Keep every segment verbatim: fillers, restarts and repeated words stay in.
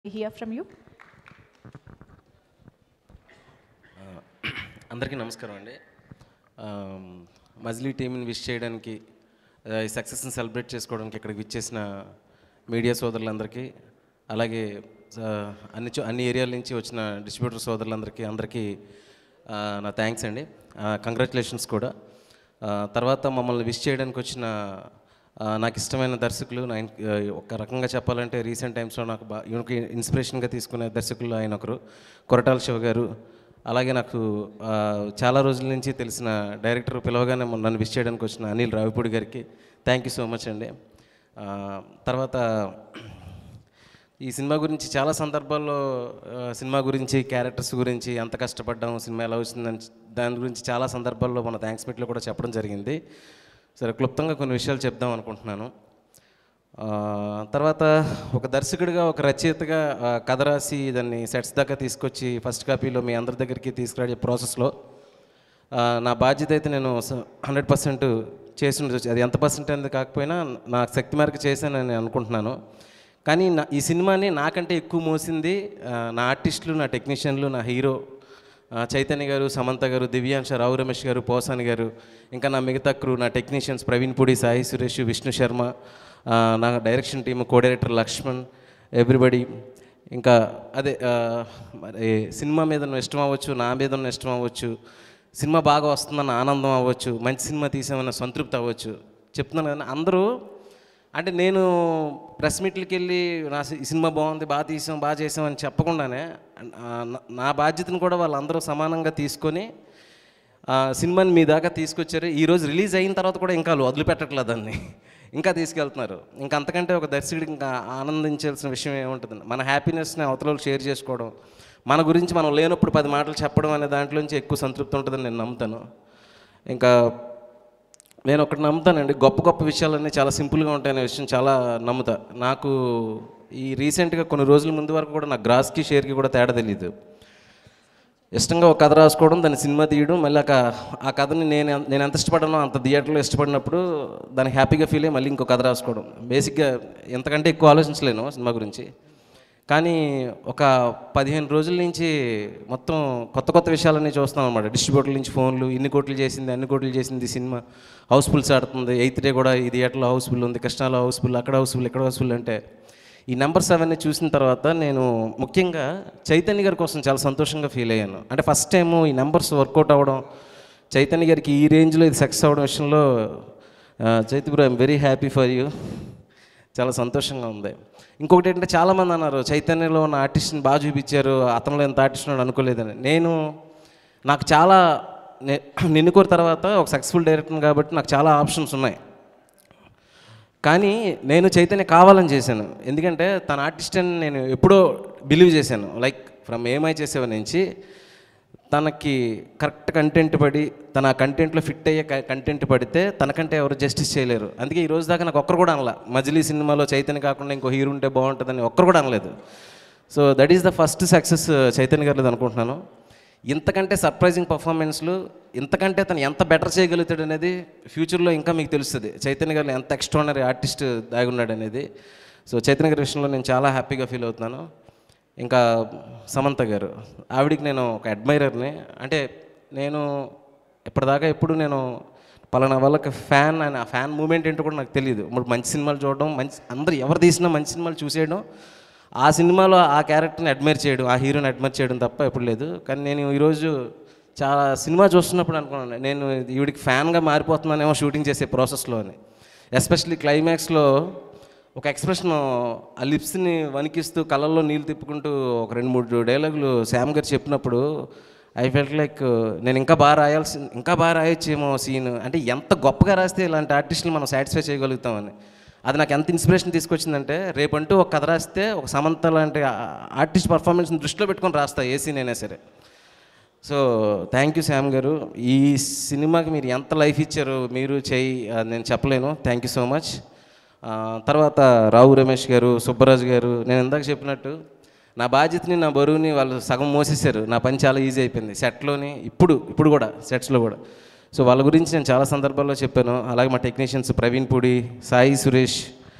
hear from you. అందరికీ నమస్కారం అండి. మజిలీ టీంని విష్ చేయడానికి, ఈ సక్సెస్ని సెలబ్రేట్ చేసుకోవడానికి ఇక్కడికి విచ్చేసిన మీడియా సోదరులందరికీ, అలాగే అన్ని అన్ని ఏరియాల నుంచి వచ్చిన డిస్ట్రిబ్యూటర్ సోదరులందరికీ అందరికీ నా థ్యాంక్స్ అండి, కంగ్రాచులేషన్స్ కూడా. తర్వాత మమ్మల్ని విష్ చేయడానికి వచ్చిన నాకు ఇష్టమైన దర్శకులు, నా ఒక రకంగా చెప్పాలంటే రీసెంట్ టైమ్స్లో నాకు బా ఈయనకి ఇన్స్పిరేషన్గా తీసుకునే దర్శకులు ఆయన ఒకరు, కొరటాల శివ గారు. అలాగే నాకు చాలా రోజుల నుంచి తెలిసిన డైరెక్టర్ పిలవగానే నన్ను విష్ చేయడానికి వచ్చిన అనిల్ రావిపూడి గారికి థ్యాంక్ యూ సో మచ్ అండి. తర్వాత ఈ సినిమా గురించి చాలా సందర్భాల్లో సినిమా గురించి, క్యారెక్టర్స్ గురించి, ఎంత కష్టపడ్డాము, సినిమా ఎలా వచ్చిందని దాని గురించి చాలా సందర్భాల్లో మన థ్యాంక్స్ మీట్లో కూడా చెప్పడం జరిగింది. సరే, క్లుప్తంగా కొన్ని విషయాలు చెప్దాం అనుకుంటున్నాను. తర్వాత ఒక దర్శకుడిగా, ఒక రచయితగా కథ రాసి దాన్ని సెట్స్ దాకా తీసుకొచ్చి ఫస్ట్ కాపీలో మీ అందరి దగ్గరికి తీసుకురాడే ప్రాసెస్లో నా బాధ్యత అయితే నేను హండ్రెడ్ పర్సెంట్ చేసి ఉండొచ్చు. అది ఎంత పర్సెంట్ అనేది కాకపోయినా నా శక్తి మేరకు చేశానని అనుకుంటున్నాను. కానీ నా ఈ సినిమాని నాకంటే ఎక్కువ మోసింది నా ఆర్టిస్టులు, నా టెక్నీషియన్లు, నా హీరో చైతన్య గారు, సమంత గారు, దివ్యాంశ, రావు రమేష్ గారు, పోసాని గారు, ఇంకా నా మిగతా క్రూ, నా టెక్నీషియన్స్ ప్రవీణ్ పూడి, సాయి సురేష్, విష్ణు శర్మ, నా direction team, co director Lakshman, everybody. ఇంకా అదే మరి సినిమా మీద ఇష్టం అవ్వచ్చు, నా మీద ఉన్న ఇష్టం అవ్వచ్చు, సినిమా బాగా వస్తుందన్న ఆనందం అవ్వచ్చు, మంచి సినిమా తీసామన్న సంతృప్తి అవ్వచ్చు. చెప్తున్నాను కదా, అందరూ అంటే నేను ప్రెస్ మీట్లకి వెళ్ళి నా సినిమా బాగుంది, బాగా తీసాం, బాగా చేసాం అని చెప్పకుండానే నా బాధ్యతను కూడా వాళ్ళందరూ సమానంగా తీసుకొని సినిమాని మీ దాకా తీసుకొచ్చారు. ఈరోజు రిలీజ్ అయిన తర్వాత కూడా ఇంకా వాళ్ళు వదిలిపెట్టట్లేదు, దాన్ని ఇంకా తీసుకెళ్తున్నారు. ఇంకా అంతకంటే ఒక దర్శకుడికి ఇంకా ఆనందించాల్సిన విషయం ఏముంటుంది? మన హ్యాపీనెస్ని అవతల షేర్ చేసుకోవడం, మన గురించి మనం లేనప్పుడు పది మాటలు చెప్పడం అనే దాంట్లోంచి ఎక్కువ సంతృప్తి ఉంటుందని నేను నమ్ముతాను. ఇంకా నేను ఒకటి నమ్ముతానండి, గొప్ప గొప్ప విషయాలన్నీ చాలా సింపుల్గా ఉంటాయనే విషయం చాలా నమ్ముతా. నాకు ఈ రీసెంట్గా కొన్ని రోజుల ముందు వరకు కూడా నాకు గ్రాస్కి, షేర్కి కూడా తేడా తెలియదు. ఇష్టంగా ఒక కథ రాసుకోవడం, దాన్ని సినిమా తీయడం, మళ్ళీ ఆ కథని నేను నేను ఎంత ఇష్టపడానో అంత థియేటర్లో ఇష్టపడినప్పుడు దాన్ని హ్యాపీగా ఫీల్ అయ్యి మళ్ళీ ఇంకో కథ రాసుకోవడం. బేసిక్గా ఎంతకంటే ఎక్కువ ఆలోచించలేను సినిమా గురించి. కానీ ఒక పదిహేను రోజుల నుంచి మొత్తం కొత్త కొత్త విషయాలన్నీ చూస్తాం అనమాట. డిస్ట్రిబ్యూటర్ల నుంచి ఫోన్లు, ఇన్ని కోట్లు చేసింది, అన్ని కోట్లు చేసింది సినిమా, హౌస్ఫుల్స్ ఆడుతుంది, ఎయిత్ డే కూడా ఈ థియేటర్లో హౌస్ఫుల్ ఉంది, కృష్ణాలో హౌస్ఫుల్, అక్కడ హౌస్ఫుల్, ఇక్కడ హౌస్ఫుల్. అంటే ఈ నెంబర్స్ అవన్నీ చూసిన తర్వాత నేను ముఖ్యంగా చైతన్య గారి కోసం చాలా సంతోషంగా ఫీల్ అయ్యాను. అంటే ఫస్ట్ టైము ఈ నెంబర్స్ వర్కౌట్ అవ్వడం, చైతన్య గారికి ఈ రేంజ్లో ఇది సక్సెస్ అవ్వడం విషయంలో Chaitanya bro, I'm very happy for you, చాలా సంతోషంగా ఉంది. ఇంకొకటి ఏంటంటే చాలామంది అన్నారు చైతన్యలో ఉన్న ఆర్టిస్ట్ని బాగా చూపించారు, అతనిలో ఎంత ఆర్టిస్ట్ ఉన్నాడు అనుకోలేదని. నేను నాకు చాలా నిన్ను కోరి తర్వాత ఒక సక్సెస్ఫుల్ డైరెక్టర్ కాబట్టి నాకు చాలా ఆప్షన్స్ ఉన్నాయి. కానీ నేను చైతన్య కావాలని చేశాను, ఎందుకంటే తన ఆర్టిస్ట్ అని నేను ఎప్పుడో బిలీవ్ చేశాను. లైక్ ఫ్రమ్ ఏమై చేసేవ నుంచి తనకి కరెక్ట్ కంటెంట్ పడి, తన కంటెంట్లో ఫిట్ అయ్యే కంటెంట్ పడితే తనకంటే ఎవరు జస్టిస్ చేయలేరు. అందుకే ఈ రోజు దాకా నాకు ఒక్కరు కూడా అనలా మజిలీ సినిమాలో చైతన్య కాకుండా ఇంకో హీరో ఉంటే బాగుంటుందని ఒక్కరు కూడా అనలేదు. So that is the first success Chaitanya గారిది అనుకుంటున్నాను. ఇంతకంటే సర్ప్రైజింగ్ పర్ఫార్మెన్స్లు, ఇంతకంటే తను ఎంత బెటర్ చేయగలుగుతాడు అనేది ఫ్యూచర్లో ఇంకా మీకు తెలుస్తుంది. చైతన్య గారిలో ఎంత ఎక్స్ట్రానరీ ఆర్టిస్ట్ దాగున్నాడు అనేది. సో చైతన్య గారి విషయంలో నేను చాలా హ్యాపీగా ఫీల్ అవుతున్నాను. ఇంకా సమంత గారు, ఆవిడికి నేను ఒక అడ్మైరర్ని. అంటే నేను ఇప్పటిదాకా ఎప్పుడు నేను పలానా వాళ్ళకి ఫ్యాన్ అని, ఆ ఫ్యాన్ మూమెంట్ ఏంటో కూడా నాకు తెలియదు. ఇప్పుడు మంచి సినిమాలు చూడడం, మంచి అందరూ ఎవరు తీసినా మంచి సినిమాలు చూసేయడం, ఆ సినిమాలో ఆ క్యారెక్టర్ని అడ్మైర్ చేయడం, ఆ హీరోని అడ్మైర్ చేయడం తప్ప ఎప్పుడు లేదు. కానీ నేను ఈరోజు చాలా సినిమా చూస్తున్నప్పుడు అనుకున్నాను, నేను ఈవిడికి ఫ్యాన్గా మారిపోతున్నానేమో షూటింగ్ చేసే ప్రాసెస్లో అని. ఎస్పెషల్లీ క్లైమాక్స్లో ఒక ఎక్స్ప్రెషన్, ఆ లిప్స్ని వణికిస్తూ కళ్ళల్లో నీళ్ళు తిప్పుకుంటూ ఒక రెండు మూడు డైలాగులు శ్యామ్ గారు చెప్పినప్పుడు ఐ ఫెల్ట్ లైక్ నేను ఇంకా బాగా రాయాల్సి, ఇంకా బాగా రాయొచ్చేమో సీన్. అంటే ఎంత గొప్పగా రాస్తే ఇలాంటి ఆర్టిస్టులు మనం సాటిస్ఫై చేయగలుగుతామని. అది నాకు ఎంత ఇన్స్పిరేషన్ తీసుకొచ్చిందంటే, రేపంటూ ఒక కథ రాస్తే ఒక సమంత లాంటి ఆర్టిస్ట్ పర్ఫార్మెన్స్ని దృష్టిలో పెట్టుకొని రాస్తా ఏ సీన్ అయినా సరే. సో థ్యాంక్ యూ శ్యామ్ గారు, ఈ సినిమాకి మీరు ఎంత లైఫ్ ఇచ్చారో మీరు చేయి నేను చెప్పలేను. Thank you so much. తర్వాత రావు రమేష్ గారు, సుబ్బరాజు గారు, నేను ఇందాక చెప్పినట్టు నా బాధ్యతని, నా బరువుని వాళ్ళు సగం మోసేశారు. నా పని చాలా ఈజీ అయిపోయింది సెట్లోని, ఇప్పుడు ఇప్పుడు కూడా సెట్స్లో కూడా. సో వాళ్ళ గురించి నేను చాలా సందర్భాల్లో చెప్పాను. అలాగే మా టెక్నీషియన్స్ ప్రవీణ్ పూడి, సాయి సురేష్,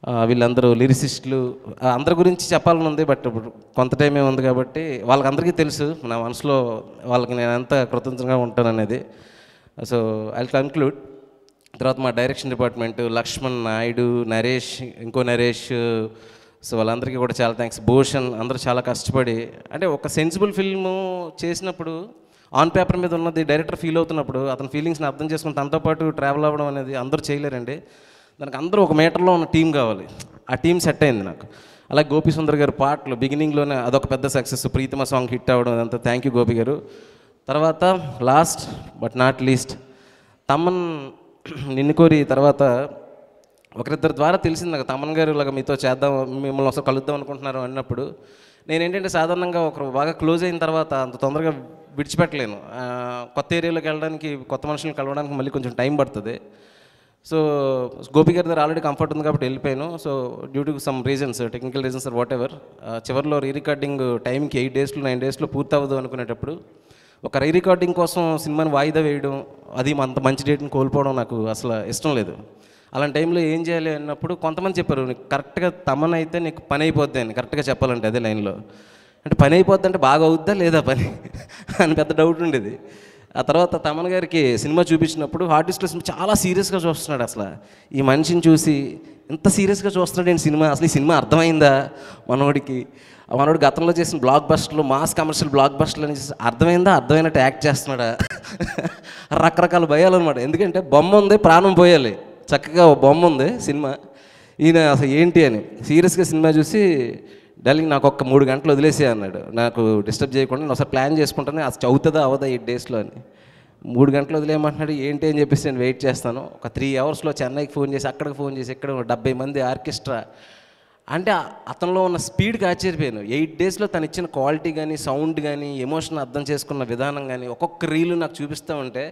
వీళ్ళందరూ లిరిసిస్టులు, అందరి గురించి చెప్పాలని ఉంది. బట్ ఇప్పుడు కొంత టైమే ఉంది కాబట్టి వాళ్ళకందరికీ తెలుసు నా మనసులో వాళ్ళకి నేను ఎంత కృతజ్ఞంగా ఉంటాననేది. So I conclude. తర్వాత మా డైరెక్షన్ డిపార్ట్మెంట్ లక్ష్మణ్, నాయుడు, నరేష్, ఇంకో నరేష్, సో వాళ్ళందరికీ కూడా చాలా థ్యాంక్స్. భూషణ్, అందరూ చాలా కష్టపడి, అంటే ఒక సెన్సిబుల్ ఫిల్ము చేసినప్పుడు ఆన్ పేపర్ మీద ఉన్నది డైరెక్టర్ ఫీల్ అవుతున్నప్పుడు అతని ఫీలింగ్స్ని అర్థం చేసుకుని తనతో పాటు ట్రావెల్ అవ్వడం అనేది అందరూ చేయలేరండి. దానికి అందరూ ఒక మీటర్లో ఉన్న టీం కావాలి. ఆ టీం సెట్ అయింది నాకు. అలాగే గోపి సుందర్ గారు పాటలు బిగినింగ్లోనే అదొక పెద్ద సక్సెస్, ప్రీతిమ సాంగ్ హిట్ అవ్వడం, అదంతా థ్యాంక్ యూ గోపి గారు. తర్వాత last but not least Thaman Ninnu Kori. తర్వాత ఒకరిద్దరి ద్వారా తెలిసింది నాకు, తమన్ గారు ఇలాగ మీతో చేద్దాం, మిమ్మల్ని ఒకసారి కలుద్దాం అనుకుంటున్నారు అన్నప్పుడు నేనేంటంటే సాధారణంగా ఒకరు బాగా క్లోజ్ అయిన తర్వాత అంత తొందరగా విడిచిపెట్టలేను. కొత్త ఏరియాలోకి వెళ్ళడానికి, కొత్త మనుషులను కలవడానికి మళ్ళీ కొంచెం టైం పడుతుంది. సో గోపి గారి దగ్గర ఆల్రెడీ కంఫర్ట్ ఉంది కాబట్టి వెళ్ళిపోయాను. So due to some reasons, technical reasons or whatever, చివరిలో రీ రికార్డింగ్ టైంకి ఎయిట్ డేస్లో నైన్ డేస్లో పూర్తి అవ్వదు అనుకునేటప్పుడు ఒక రీ రికార్డింగ్ కోసం సినిమాని వాయిదా వేయడం, అది అంత మంచి డేట్ని కోల్పోవడం నాకు అసలు ఇష్టం లేదు. అలాంటి టైంలో ఏం చేయాలి అన్నప్పుడు కొంతమంది చెప్పారు, నీకు కరెక్ట్గా తమన్ అయితే నీకు పని అయిపోద్ది అని. కరెక్ట్గా చెప్పాలంటే అదే లైన్లో, అంటే పని అయిపోద్ది అంటే బాగా అవుద్దా లేదా పని అని పెద్ద డౌట్ ఉండేది. ఆ తర్వాత తమన్ గారికి సినిమా చూపించినప్పుడు ఆర్టిస్టులు సినిమా చాలా సీరియస్గా చూస్తున్నాడు. అసలు ఈ మనిషిని చూసి ఇంత సీరియస్గా చూస్తున్నాడు ఏంటి సినిమా, అసలు ఈ సినిమా అర్థమైందా మనోడికి, మనోడు గతంలో చేసిన బ్లాక్ బస్టర్లు, మాస్ కమర్షియల్ బ్లాక్ బస్టర్లు అని అర్థమైందా, అర్థమైనట్టు యాక్ట్ చేస్తున్నాడా, రకరకాల భయాలు అనమాట. ఎందుకంటే బొమ్మ ఉంది, ప్రాణం పోయాలి, చక్కగా బొమ్మ ఉంది సినిమా, ఈయన అసలు ఏంటి అని సీరియస్గా సినిమా చూసి డార్లింగ్ నాకు ఒక్క మూడు గంటలు వదిలేసే అన్నాడు. నాకు డిస్టర్బ్ చేయకుండా నేను ఒకసారి ప్లాన్ చేసుకుంటాను, అది అవుతుందా అవదా ఎయిట్ డేస్లో అని. మూడు గంటలు వదిలేయమంటున్నాడు. ఏంటి అని చెప్పేసి నేను వెయిట్ చేస్తాను. ఒక త్రీ అవర్స్లో చెన్నైకి ఫోన్ చేసి, అక్కడికి ఫోన్ చేసి, ఇక్కడ డెబ్బై మంది ఆర్కెస్ట్రా, అంటే అతనిలో ఉన్న స్పీడ్కి ఆశ్చర్యపోయాను. ఎయిట్ డేస్లో తను ఇచ్చిన క్వాలిటీ కానీ, సౌండ్ కానీ, ఎమోషన్ అర్థం చేసుకున్న విధానం కానీ, ఒక్కొక్క రీలు నాకు చూపిస్తూ ఉంటే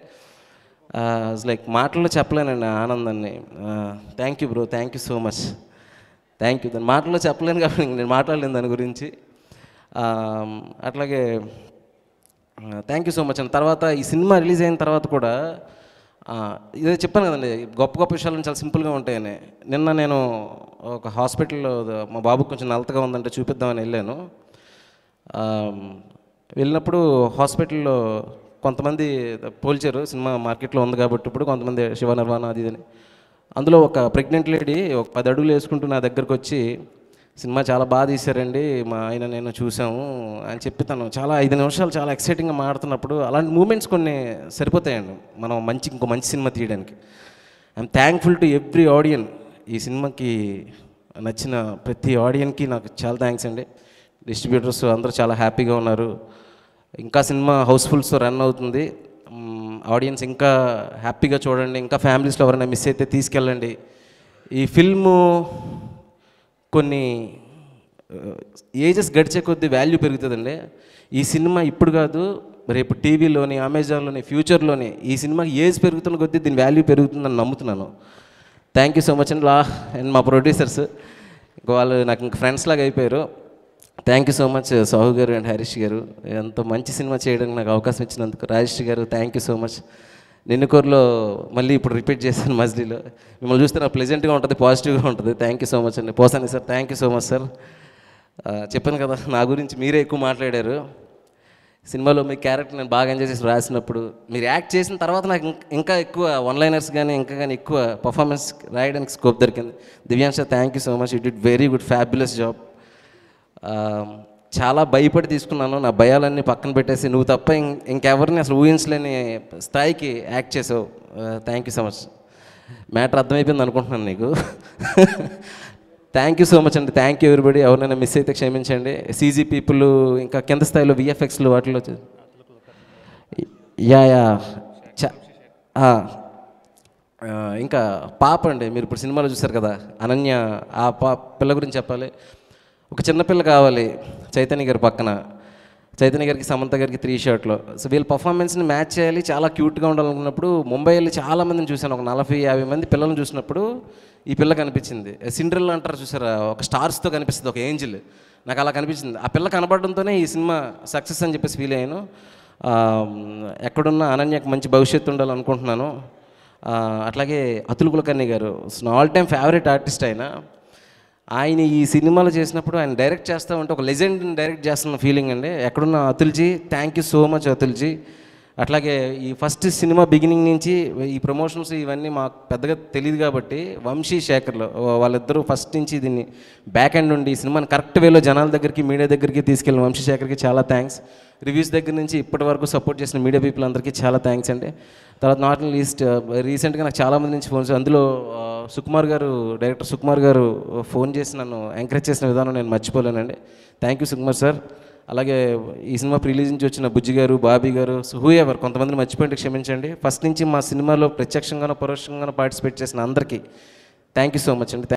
లైక్ మాటల్లో చెప్పలేనండి ఆనందాన్ని. Thank you bro, thank you so much, thank you. దాన్ని మాటల్లో చెప్పలేను కాబట్టి నేను మాట్లాడలేను దాని గురించి. అట్లాగే థ్యాంక్ యూ సో మచ్ అండి. తర్వాత ఈ సినిమా రిలీజ్ అయిన తర్వాత కూడా ఇదే చెప్పాను కదండి, గొప్ప గొప్ప విషయాలు చాలా సింపుల్గా ఉంటాయని. నిన్న నేను ఒక హాస్పిటల్లో మా బాబుకి కొంచెం నలతగా ఉందంటే చూపిద్దామని వెళ్ళాను. వెళ్ళినప్పుడు హాస్పిటల్లో కొంతమంది పోల్చారు, సినిమా మార్కెట్లో ఉంది కాబట్టి ఇప్పుడు కొంతమంది శివ నిర్వాణ అది ఇదని. అందులో ఒక ప్రెగ్నెంట్ లేడీ ఒక పది అడుగులు వేసుకుంటూ నా దగ్గరకు వచ్చి, సినిమా చాలా బాగా తీశారండి, మా ఆయన నేను చూసాము అని చెప్పి తను చాలా ఐదు నిమిషాలు చాలా ఎక్సైటింగ్గా మాడుతున్నప్పుడు, అలాంటి మూమెంట్స్ కొన్ని సరిపోతాయండి మనం మంచి ఇంకో మంచి సినిమా తీయడానికి. I'm thankful to every audience. ఈ సినిమాకి నచ్చిన ప్రతి ఆడియన్కి నాకు చాలా థ్యాంక్స్ అండి. డిస్ట్రిబ్యూటర్స్ అందరూ చాలా హ్యాపీగా ఉన్నారు. ఇంకా సినిమా హౌస్ఫుల్స్తో రన్ అవుతుంది. ఆడియన్స్ ఇంకా హ్యాపీగా చూడండి. ఇంకా ఫ్యామిలీస్లో ఎవరైనా మిస్ అయితే తీసుకెళ్ళండి. ఈ ఫిల్ము కొన్ని ఏజెస్ గడిచే కొద్దీ వాల్యూ పెరుగుతుందండి. ఈ సినిమా ఇప్పుడు కాదు, రేపు టీవీలోని, అమెజాన్లోని, ఫ్యూచర్లోని ఈ సినిమాకి ఏజ్ పెరుగుతున్న కొద్దీ దీని వాల్యూ పెరుగుతుందని నమ్ముతున్నాను. థ్యాంక్ యూ సో మచ్ అండి. లా అండ్ మా ప్రొడ్యూసర్స్ ఇంకా వాళ్ళు నాకు ఇంక ఫ్రెండ్స్ లాగా అయిపోయారు. Thank you so much Sahu గారు అండ్ హరీష్ గారు, ఎంతో మంచి సినిమా చేయడానికి నాకు అవకాశం ఇచ్చినందుకు. రాజేష్ గారు థ్యాంక్ యూ సో మచ్. నిన్నుకూరులో మళ్ళీ ఇప్పుడు రిపీట్ చేశాను మజిలీలో. మిమ్మల్ని చూస్తే నాకు ప్లెజెంట్గా ఉంటుంది, పాజిటివ్గా ఉంటుంది. థ్యాంక్ యూ సో మచ్ అండి. Posani sir thank you so much sir. చెప్పాను కదా నా గురించి మీరే ఎక్కువ మాట్లాడారు. సినిమాలో మీ క్యారెక్టర్ నేను బాగా ఎంజాయ్ చేసి రాసినప్పుడు, మీరు యాక్ట్ చేసిన తర్వాత నాకు ఇంకా ఎక్కువ వన్ లైనర్స్ కానీ ఇంకా కానీ ఎక్కువ పర్ఫార్మెన్స్ రాయడానికి స్కోప్ దొరికింది. Divyansha thank you so much, you did very good fabulous job. చాలా భయపడి తీసుకున్నాను, నా భయాలన్నీ పక్కన పెట్టేసి నువ్వు తప్ప ఇంకెవరిని అసలు ఊహించలేని స్థాయికి యాక్ట్ చేసావు. Thank you so much. Matter అర్థమైపోయింది అనుకుంటున్నాను నీకు. థ్యాంక్ యూ సో మచ్ అండి. Thank you everybody. ఎవరైనా మిస్ అయితే క్షమించండి. సీజీ పీపుల్, ఇంకా కింద స్థాయిలో విఎఫ్ఎక్స్లు వాటిలో యా యా చ ఇంకా పాప అండి, మీరు ఇప్పుడు సినిమాలో చూసారు కదా అనన్య, ఆ పా పిల్ల గురించి చెప్పాలి. ఒక చిన్నపిల్ల కావాలి చైతన్య గారి పక్కన, చైతన్య గారికి సమంత గారికి త్రీ షర్ట్లో. సో వీళ్ళ పర్ఫార్మెన్స్ని మ్యాచ్ చేయాలి, చాలా క్యూట్గా ఉండాలనుకున్నప్పుడు ముంబై వెళ్ళి చాలామందిని చూశాను. ఒక నలభై యాభై మంది పిల్లల్ని చూసినప్పుడు ఈ పిల్ల కనిపించింది. సిండ్రెల్లా అంటారు చూసారా, ఒక స్టార్స్తో కనిపిస్తుంది, ఒక ఏంజిల్. నాకు అలా కనిపించింది. ఆ పిల్ల కనబడడంతోనే ఈ సినిమా సక్సెస్ అని చెప్పేసి ఫీల్ అయ్యాను. ఎక్కడున్న అనన్యకు మంచి భవిష్యత్తు ఉండాలనుకుంటున్నాను. అట్లాగే అతుల్ కులకర్ణి గారు ఆల్ టైమ్ ఫేవరెట్ ఆర్టిస్ట్ అయినా. ఆయన ఈ సినిమాలో చేసినప్పుడు ఆయన డైరెక్ట్ చేస్తూ ఉంటే ఒక లెజెండ్ని డైరెక్ట్ చేస్తున్న ఫీలింగ్ అండి. ఎక్కడున్న Atulji, thank you so much Atulji. అట్లాగే ఈ ఫస్ట్ సినిమా బిగినింగ్ నుంచి ఈ ప్రమోషన్స్ ఇవన్నీ మాకు పెద్దగా తెలియదు కాబట్టి వంశీ శేఖర్లో వాళ్ళిద్దరూ ఫస్ట్ నుంచి దీన్ని బ్యాక్ ఎండ్ ఉండి ఈ సినిమాని కరెక్ట్ వేలో జనాల దగ్గరికి మీడియా దగ్గరికి తీసుకెళ్ళిన వంశీ శేఖర్కి చాలా థ్యాంక్స్. రివ్యూస్ దగ్గర నుంచి ఇప్పటి వరకు సపోర్ట్ చేసిన మీడియా పీపుల్ అందరికీ చాలా థ్యాంక్స్ అండి. తర్వాత నాట్ లీస్ట్ రీసెంట్గా నాకు చాలామంది నుంచి ఫోన్స్, అందులో సుకుమార్ గారు, డైరెక్టర్ సుకుమార్ గారు ఫోన్ చేసి నన్ను ఎంకరేజ్ చేసిన విధానం నేను మర్చిపోలేనండి. Thank you Sukumar sir. అలాగే ఈ సినిమా రిలీజ్ నుంచి వచ్చిన బుజ్జి గారు, బాబీ గారు, హూ ఎవర్ కొంతమందిని మర్చిపోయింటే క్షమించండి. ఫస్ట్ నుంచి మా సినిమాలో ప్రత్యక్షంగానో పరోక్షంగానో పార్టిసిపేట్ చేసిన అందరికీ థ్యాంక్ యూ సో మచ్ అండి.